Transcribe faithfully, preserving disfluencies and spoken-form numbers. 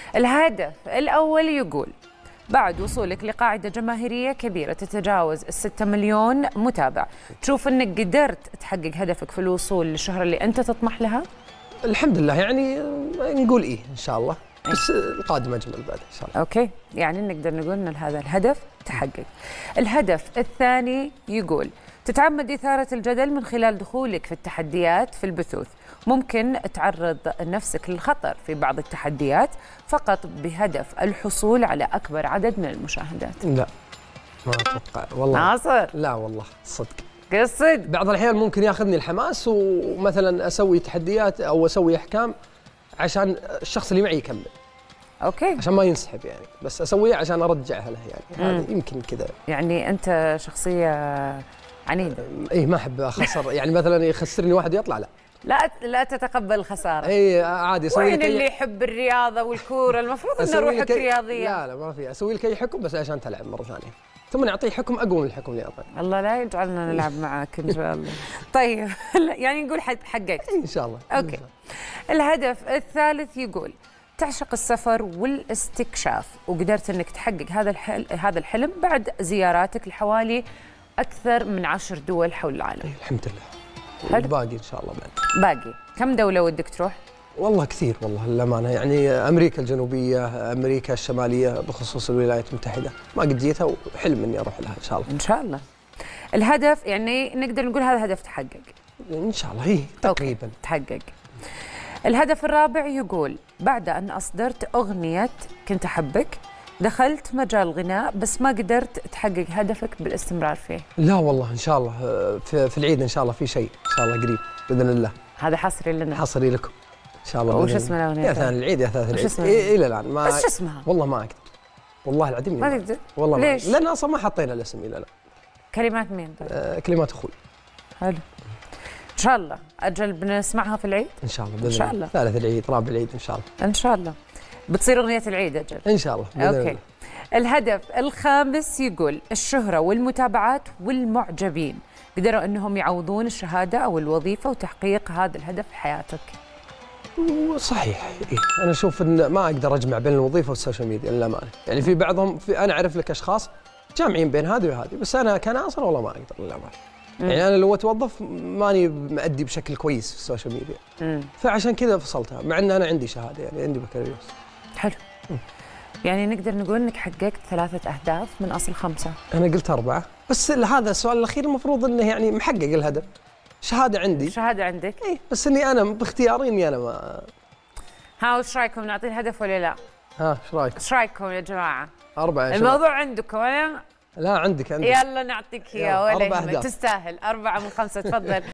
الهدف الأول يقول بعد وصولك لقاعدة جماهيرية كبيرة تتجاوز الستة مليون متابع، تشوف أنك قدرت تحقق هدفك في الوصول للشهرة اللي أنت تطمح لها؟ الحمد لله، يعني نقول إيه إن شاء الله، بس القادم أجمل بعد إن شاء الله. أوكي، يعني نقدر نقول أن هذا الهدف تحقق. الهدف الثاني يقول تتعمد إثارة الجدل من خلال دخولك في التحديات في البثوث، ممكن تعرض نفسك للخطر في بعض التحديات فقط بهدف الحصول على أكبر عدد من المشاهدات. لا ما أتوقع والله. ناصر لا والله صدق قصد. بعض الأحيان ممكن ياخذني الحماس ومثلا أسوي تحديات أو أسوي أحكام عشان الشخص اللي معي يكمل. اوكي، عشان ما ينسحب يعني، بس اسويها عشان ارجعها له يعني. هذا يمكن كذا. يعني انت شخصيه عنيده. اي ما احب اخسر يعني مثلا يخسرني واحد يطلع لا لا لا تتقبل الخساره. اي عادي اسوي وين اللي يحب الرياضه والكوره المفروض ان روحك رياضيه. لا لا ما في، اسوي لك اي حكم بس عشان تلعب مره ثانيه، ثم نعطيه حكم اقوى من الحكم اللي اعطاه. الله لا يجعلنا نلعب معك ان شاء الله. طيب يعني نقول حققت ان شاء الله. اوكي. الهدف الثالث يقول تعشق السفر والاستكشاف، وقدرت انك تحقق هذا الحلم هذا الحلم بعد زياراتك لحوالي اكثر من عشر دول حول العالم. أيه الحمد لله. حلو. باقي ان شاء الله بعد. باقي كم دوله ودك تروح؟ والله كثير والله للامانه، يعني امريكا الجنوبيه، امريكا الشماليه بخصوص الولايات المتحده، ما قد جيتها وحلم اني اروح لها ان شاء الله. ان شاء الله. الهدف يعني نقدر نقول هذا هدف تحقق. ان شاء الله هي تقريبا أوكي. تحقق. الهدف الرابع يقول بعد أن أصدرت أغنية كنت أحبك دخلت مجال الغناء بس ما قدرت تحقق هدفك بالاستمرار فيه. لا والله إن شاء الله في, في العيد إن شاء الله في شيء إن شاء الله قريب بإذن الله. هذا حصري لنا. حصري لكم إن شاء الله. وش اسم الأغنية؟ يا ثاني العيد يا ثالث العيد. إيه إلى الآن ما. بس شو اسمها؟ والله ما أقدر. والله العظيم ما تقدر. والله ليش؟ لأن أصلا ما حطينا الاسم إلى الآن. كلمات مين طيب؟ آه كلمات أخوي. حلو. إن شاء الله أجل بنسمعها في العيد؟ إن شاء الله بإذن إن شاء الله. ثالث العيد رابع العيد إن شاء الله. إن شاء الله. بتصير أغنية العيد أجل. إن شاء الله. بإذن أوكي. الله. الهدف الخامس يقول الشهرة والمتابعات والمعجبين قدروا أنهم يعوضون الشهادة أو الوظيفة وتحقيق هذا الهدف في حياتك. صحيح. إيه؟ أنا أشوف أن ما أقدر أجمع بين الوظيفة والسوشيال ميديا للأمانة، يعني في بعضهم في أنا أعرف لك أشخاص جامعين بين هذه وهذه، بس أنا كناصر والله ما أقدر للأمانة. يعني أنا لو أتوظف ماني مأدي بشكل كويس في السوشيال ميديا. مم. فعشان كذا فصلتها، مع أن أنا عندي شهادة يعني عندي بكالوريوس. حلو. مم. يعني نقدر نقول أنك حققت ثلاثة أهداف من أصل خمسة. أنا قلت أربعة، بس هذا السؤال الأخير المفروض أنه يعني محقق الهدف. شهادة عندي. شهادة عندك؟ إيه بس إني أنا باختياري إني أنا ما. ها وش رايكم نعطي الهدف ولا لا؟ ها ايش رايكم؟ ايش رايكم يا جماعة؟ أربعة يا الموضوع عندكم ولا؟ لا عندك عندك. يلا نعطيك إياه ولا يهمك، تستاهل أربعة من خمسة تفضل.